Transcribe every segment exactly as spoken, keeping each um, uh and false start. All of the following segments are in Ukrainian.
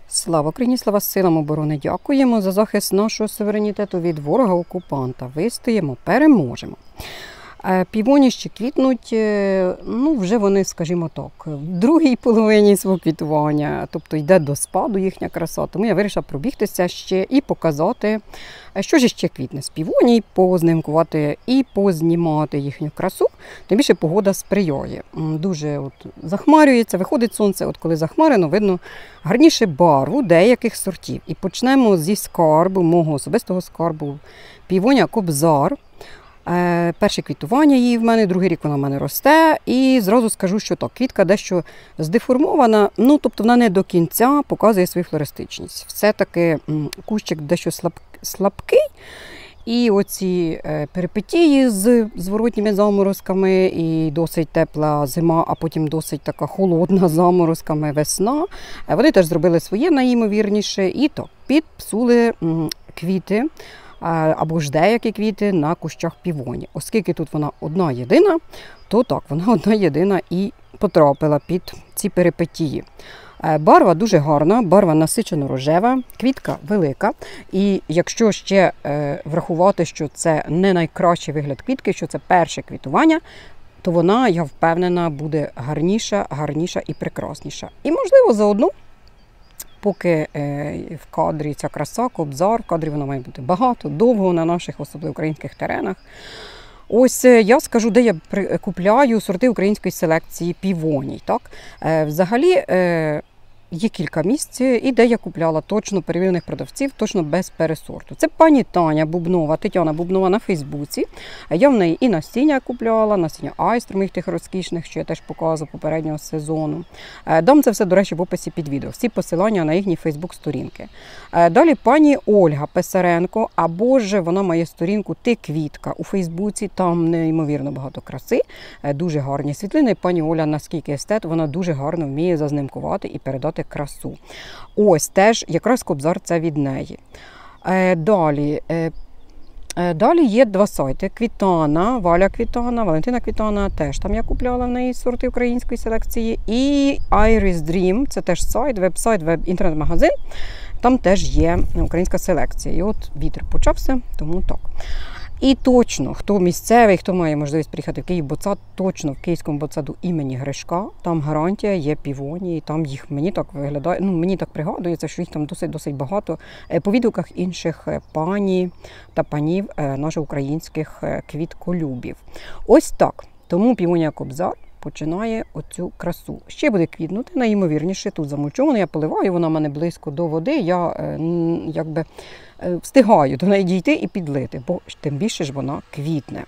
Слава Україні, слава силам оборони! Дякуємо за захист нашого суверенітету від ворога-окупанта. Вистоїмо, переможемо. Півоні ще квітнуть, ну вже вони, скажімо так, в другій половині свого квітування, тобто йде до спаду їхня краса. Тому я вирішила пробігтися ще і показати, що ж ще квітне з півоній, познимкувати і познімати їхню красу. Тим більше погода сприяє. Дуже от захмарюється, виходить сонце, от коли захмарено, видно гарніше барву деяких сортів. І почнемо зі скарбу, мого особистого скарбу, півоня Кобзар. Перше квітування її в мене, другий рік вона в мене росте. І зразу скажу, що так, квітка дещо здеформована, ну, тобто вона не до кінця показує свою флористичність. Все-таки кущик дещо слаб, слабкий. І оці перипетії з зворотніми заморозками, і досить тепла зима, а потім досить така холодна заморозками весна. Вони теж зробили своє найімовірніше. І то підпсули квіти, або ж деякі квіти на кущах півоні. Оскільки тут вона одна єдина, то так, вона одна єдина і потрапила під ці перипетії. Барва дуже гарна, барва насичено рожева, квітка велика. І якщо ще врахувати, що це не найкращий вигляд квітки, що це перше квітування, то вона, я впевнена, буде гарніша, гарніша і прекрасніша. І, можливо, заодно, поки в кадрі ця краса, Кобзар, в кадрі вона має бути багато, довго на наших, особливо українських теренах. Ось я скажу, де я купляю сорти української селекції півоній. Так? Взагалі є кілька місць, і де я купляла точно перевірених продавців, точно без пересорту. Це пані Таня Бубнова, Тетяна Бубнова на Фейсбуці. Я в неї і насіння купляла, насіння айстр моїх тих розкішних, що я теж показувала попереднього сезону. Дам це все, до речі, в описі під відео. Всі посилання на їхні Фейсбук-сторінки. Далі пані Ольга Писаренко, або ж вона має сторінку «Ти квітка» у Фейсбуці. Там неймовірно багато краси, дуже гарні світлини. Пані Оля, наскільки естет, вона дуже гарно вміє зазнимкувати і передати красу. Ось теж якраз Кобзар це від неї. Е, далі, е, е, далі є два сайти. Квітана, Валя Квітана, Валентина Квітана, теж там я купляла в неї сорти української селекції. І Iris Dream, це теж сайт, веб-сайт, веб-інтернет-магазин. Там теж є українська селекція. І от вітер почався, тому так. І точно, хто місцевий, хто має можливість приїхати в Київ Ботсад, точно в Київському Ботсаду імені Гришка, там гарантія є півоні, і там їх, мені так виглядає, ну мені так пригадується, що їх там досить-досить багато. По відгуках інших пані та панів наших українських квітколюбів. Ось так. Тому півонія Кобзар починає оцю красу. Ще буде квітнути, найімовірніше, тут замульчовано, я поливаю, вона в мене близько до води, я якби встигаю до неї дійти і підлити, бо тим більше ж вона квітне.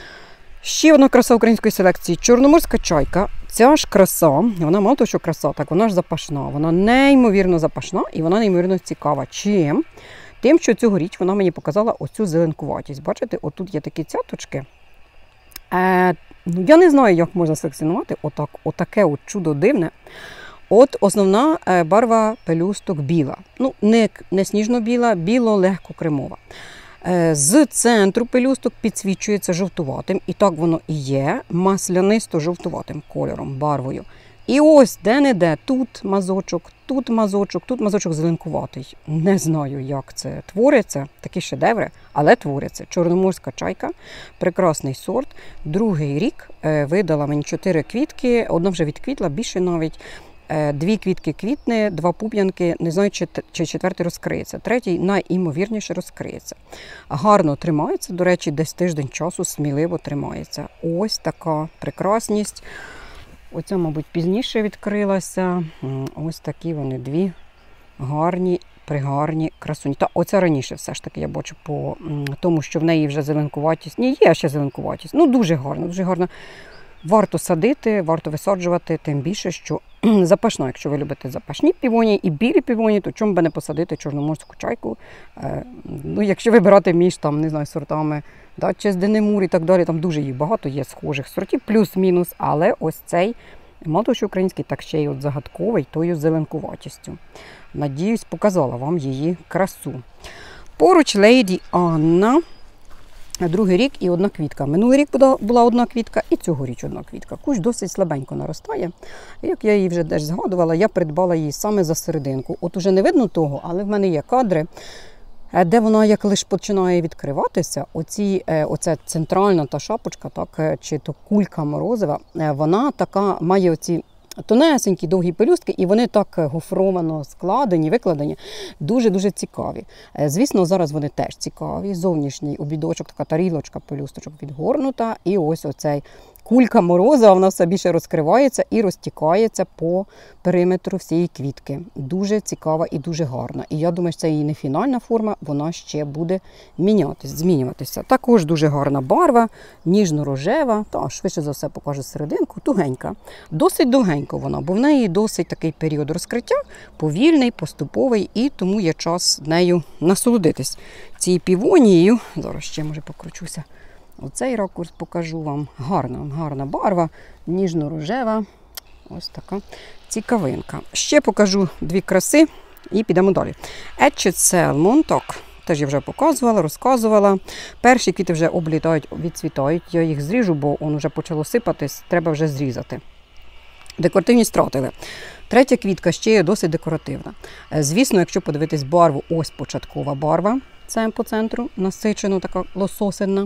Ще одна краса української селекції – чорноморська чайка. Ця ж краса, вона мало того, що краса, так вона ж запашна. Вона неймовірно запашна і вона неймовірно цікава. Чим? Тим, що цьогоріч вона мені показала оцю зеленкуватість. Бачите, отут є такі цяточки. Е, ну, я не знаю, як можна селекціонувати отак, отаке от чудо дивне. От основна барва пелюсток біла. Ну, не, не сніжно-біла, біло-легко-кремова. З центру пелюсток підсвічується жовтуватим, і так воно і є, маслянисто-жовтуватим кольором, барвою. І ось де-не-де, тут мазочок, тут мазочок, тут мазочок зеленкуватий. Не знаю, як це твориться, такі шедеври, але твориться. Чорноморська чайка, прекрасний сорт. Другий рік видала мені чотири квітки, одна вже відквітла, більше навіть. Дві квітки квітне, два пуп'янки, не знаю, чи, чи четвертий розкриється. Третій найімовірніше розкриється. Гарно тримається, до речі, десь тиждень часу сміливо тримається. Ось така прекрасність. Оця, мабуть, пізніше відкрилася. Ось такі вони дві гарні, пригарні красуні. Та оця раніше все ж таки, я бачу по тому, що в неї вже зеленкуватість. Ні, є ще зеленкуватість. Ну, дуже гарно, дуже гарно. Варто садити, варто висаджувати, тим більше, що запашна, якщо ви любите запашні півоні і білі півоні, то чому би не посадити чорноморську чайку? Е, ну, якщо вибирати між там, не знаю, сортами Датчес, Денемур і так далі, там дуже їх багато є схожих сортів, плюс-мінус, але ось цей, мало того, що український, так ще й от загадковий, тою зеленкуватістю. Надіюсь, показала вам її красу. Поруч Леді Анна. Другий рік і одна квітка. Минулий рік була, була одна квітка і цьогоріч одна квітка. Кущ досить слабенько наростає. Як я її вже десь згадувала, я придбала її саме за серединку. От уже не видно того, але в мене є кадри, де вона як лише починає відкриватися, оці, оця центральна та шапочка, так, чи то кулька морозива, вона така має оці тонесенькі, довгі пелюстки, і вони так гофровано складені, викладені, дуже-дуже цікаві. Звісно, зараз вони теж цікаві. Зовнішній обідочок, така тарілочка пелюсточок відгорнута, і ось оцей кулька морозива, вона все більше розкривається і розтікається по периметру всієї квітки. Дуже цікава і дуже гарна. І я думаю, що це її не фінальна форма, вона ще буде мінятись, змінюватися. Також дуже гарна барва, ніжно-рожева, та швидше за все покажу серединку, тугенька. Досить довгенько вона, бо в неї досить такий період розкриття, повільний, поступовий, і тому є час нею насолодитись. Цією півонією, зараз ще, може, покручуся, оцей ракурс покажу вам. Гарна, гарна барва, ніжно-рожева. Ось така цікавинка. Ще покажу дві краси і підемо далі. Etched Salmon, так, теж я вже показувала, розказувала. Перші квіти вже облітають, відцвітають. Я їх зріжу, бо воно вже почало сипатись, треба вже зрізати. Декоративність втратили. Третя квітка ще є досить декоративна. Звісно, якщо подивитись барву, ось початкова барва, це по центру, насичена, така лососина.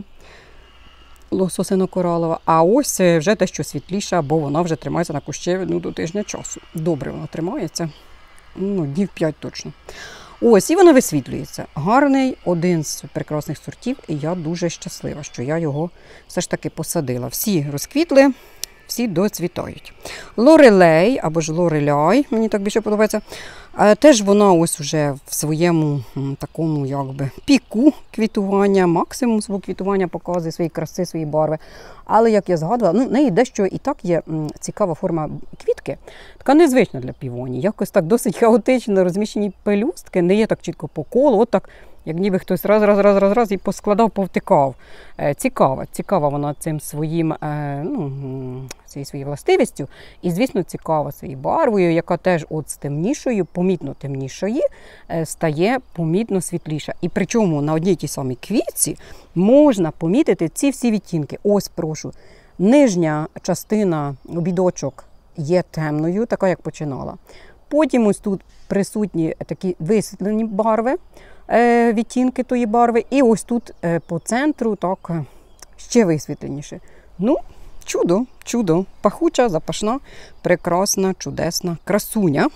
Лососино-коралова, а ось вже те, що світліша, бо вона вже тримається на кущі ну, до тижня часу. Добре вона тримається, ну, днів п'ять точно. Ось, і вона висвітлюється. Гарний, один з прекрасних сортів, і я дуже щаслива, що я його все ж таки посадила. Всі розквітли, всі доцвітають. Лорелей, або ж лореляй, мені так більше подобається, теж вона ось уже в своєму такому якби піку квітування, максимум свого квітування показує, свої краси, свої барви. Але, як я згадувала, ну, в неї дещо і так є цікава форма квітки, така незвична для півонії. Якось так досить хаотично розміщені пелюстки, не є так чітко по колу, от так, як ніби хтось раз, раз, раз, раз, раз і поскладав, повтикав. Цікава, цікава вона цим своїм, ну, цією своєю властивістю. І, звісно, цікава цією барвою, яка теж от з темнішою, помітно темнішої, стає помітно світліша. І причому на одній тій самій квітці можна помітити ці всі відтінки. Ось, прошу, нижня частина, обідочок є темною, така, як починала. Потім ось тут присутні такі висвітлені барви, відтінки тої барви. І ось тут по центру так ще висвітленіше. Ну, чудо, чудо. Пахуча, запашна, прекрасна, чудесна красуня.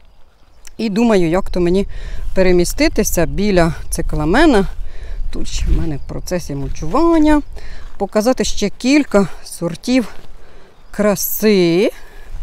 І думаю, як то мені переміститися біля цикламена. Тут ще в мене в процесі мульчування. Показати ще кілька сортів краси.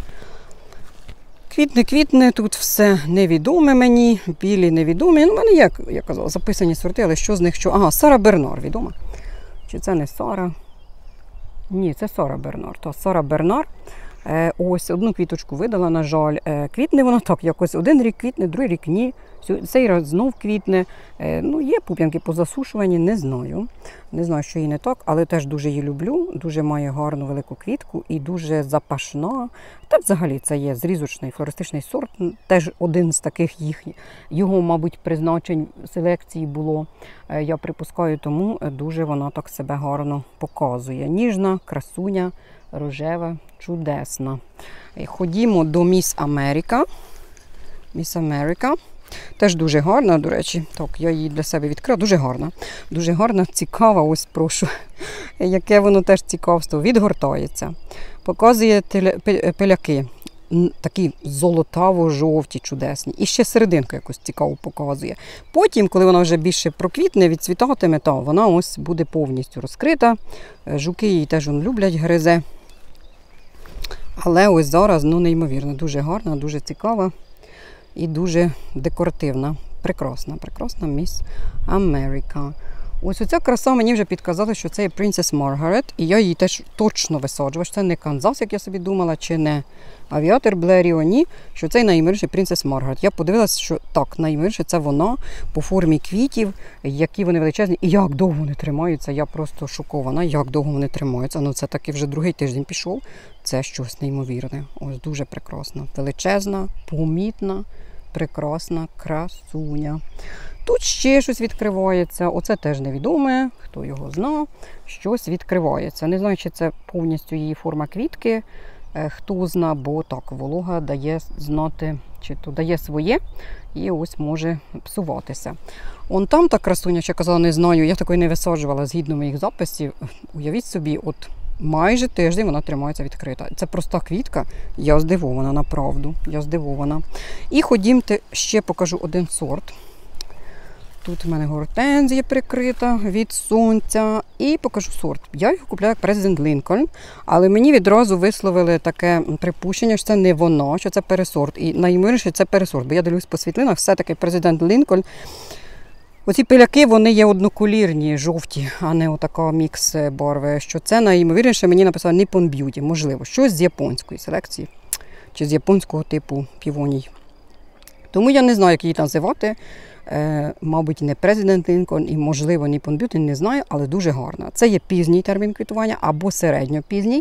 Квітне-квітне, тут все невідоме мені, білі невідомі. Ну, в мене є, я казала, записані сорти, але що з них що? Ага, Сара Бернар, відома. Чи це не Сара? Ні, це Сара Бернар. То Сара Бернар. Е, ось, одну квіточку видала, на жаль. Е, квітне вона так, якось один рік квітне, другий рік ні. Цей раз знов квітне. Е, ну, є пуп'янки позасушувані, не знаю. Не знаю, що їй не так, але теж дуже її люблю. Дуже має гарну велику квітку і дуже запашна. Та взагалі це є зрізочний флористичний сорт. Теж один з таких їх. Його, мабуть, призначень селекції було. Е, я припускаю, тому дуже вона так себе гарно показує. Ніжна, красуня, рожева, чудесна. Ходімо до Міс Америка. Міс Америка. Теж дуже гарна, до речі. Так, я її для себе відкрила. Дуже гарна. Дуже гарна, цікава, ось прошу. Яке воно теж цікавство. Відгортається. Показує пиляки. Такі золотаво-жовті, чудесні. І ще серединку якось цікаву показує. Потім, коли вона вже більше проквітне, відцвітатиме, то вона ось буде повністю розкрита. Жуки її теж люблять, гризе. Але ось зараз, ну, неймовірно, дуже гарна, дуже цікава і дуже декоративна. Прекрасна, прекрасна Міс Америка. Ось оця краса мені вже підказала, що це є Princess Margaret, і я її теж точно висаджувала, що це не Канзас, як я собі думала, чи не Авіатор Блеріо, ні, що це найменше Princess Margaret. Я подивилася, що так, найменше це вона по формі квітів, які вони величезні, і як довго вони тримаються, я просто шокована, як довго вони тримаються. Ну це таки вже другий тиждень пішов, це щось неймовірне, ось дуже прекрасна, величезна, помітна, прекрасна красуня. Тут ще щось відкривається. Оце теж невідоме, хто його знав. Щось відкривається. Не знаю, чи це повністю її форма квітки. Хто зна, бо так, волога дає знати, чи то дає своє, і ось може псуватися. Он там та красуня, що я казала, не знаю, я такої не висаджувала згідно моїх записів. Уявіть собі, от майже тиждень вона тримається відкрита. Це проста квітка, я здивована, направду, я здивована. І ходімте, ще покажу один сорт. Тут в мене гортензія прикрита від сонця. І покажу сорт. Я його купляю як Президент Лінкольн, але мені відразу висловили таке припущення, що це не воно, що це пересорт. І найімовірніше це пересорт, бо я дивлюсь по світлинах, все-таки Президент Лінкольн. Оці пиляки, вони є одноколірні, жовті, а не отака мікс барви. Що це найімовірніше мені написали Nippon Beauty, можливо, щось з японської селекції, чи з японського типу півоній. Тому я не знаю, як її називати. Е, мабуть, не Президент Лінкольн і, можливо, Nippon Beauty, не знаю, але дуже гарна. Це є пізній термін квітування або середньопізній.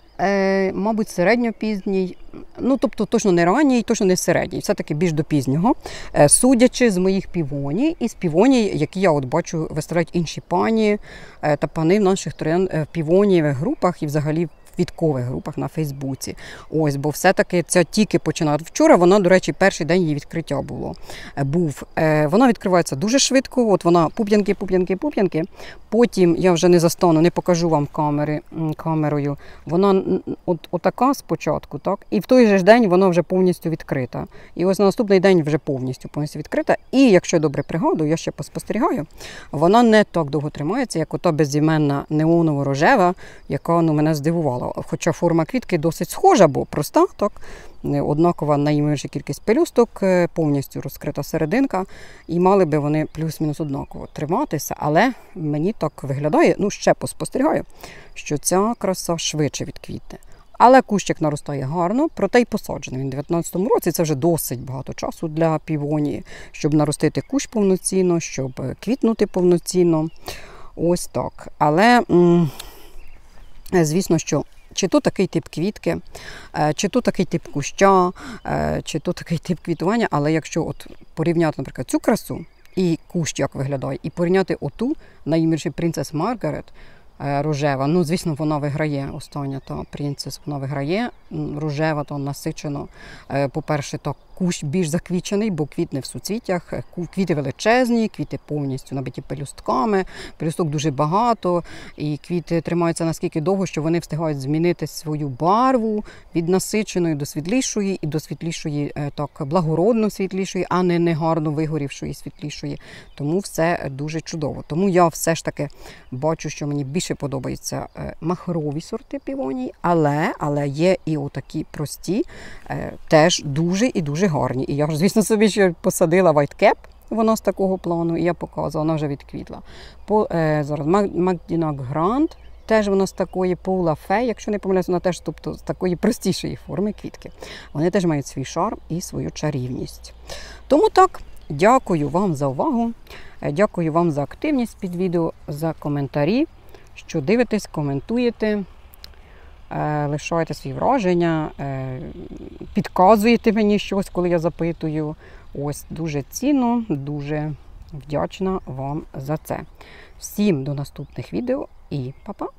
Е, мабуть, середньопізній, ну, тобто точно не ранній, точно не середній, все-таки більш до пізнього. Е, судячи з моїх півоній і з півоній, які я от бачу виставляють інші пані е, та пани в наших троян в півонієвих групах і взагалі в квіткових групах на Фейсбуці. Ось, бо все-таки ця тільки починає. Вчора вона, до речі, перший день її відкриття було. Був. Вона відкривається дуже швидко. От вона пуп'янки, пуп'янки, пуп'янки. Потім, я вже не застану, не покажу вам камери, камерою. Вона от, отака спочатку, так? І в той же ж день вона вже повністю відкрита. І ось на наступний день вже повністю, повністю відкрита. І, якщо я добре пригадую, я ще поспостерігаю, вона не так довго тримається, як ота безіменна неоново-рожева, яка ну, мене здивувала. Хоча форма квітки досить схожа, бо проста, так, однакова найменша кількість пелюсток, повністю розкрита серединка, і мали би вони плюс-мінус однаково триматися, але мені так виглядає, ну ще поспостерігаю, що ця краса швидше відквітне. Але кущик наростає гарно, проте й посаджений. Він у дев'ятнадцятому році, це вже досить багато часу для півонії, щоб наростити кущ повноцінно, щоб квітнути повноцінно. Ось так. Але, звісно, що чи то такий тип квітки, чи то такий тип куща, чи то такий тип квітування, але якщо от порівняти, наприклад, цю красу і кущ, як виглядає, і порівняти оту, найбільше Принцес Маргарет, рожева, ну, звісно, вона виграє, остання та Принцес, вона виграє, рожева, то насичено. По-перше, так, кущ більш заквічений, бо квітне в суцвіттях, квіти величезні, квіти повністю набиті пелюстками, пелюсток дуже багато, і квіти тримаються наскільки довго, що вони встигають змінити свою барву від насиченої до світлішої, і до світлішої, так, благородно світлішої, а не негарно вигорівшої світлішої. Тому все дуже чудово. Тому я все ж таки бачу, що мені більше подобаються махрові сорти півоній, але, але є і отакі прості, теж дуже і дуже гарні. І я ж, звісно, собі ще посадила White Cap, вона з такого плану, і я показувала, вона вже відквітла. По, е, зараз Магдінак Гранд, теж вона з такої Паула Фей, якщо не помиляюсь, вона теж, тобто, з такої простішої форми квітки. Вони теж мають свій шарм і свою чарівність. Тому так, дякую вам за увагу, дякую вам за активність під відео, за коментарі, що дивитесь, коментуєте, лишаєте свої враження, підказуєте мені щось, коли я запитую. Ось, дуже цінно, дуже вдячна вам за це. Всім до наступних відео і па-па!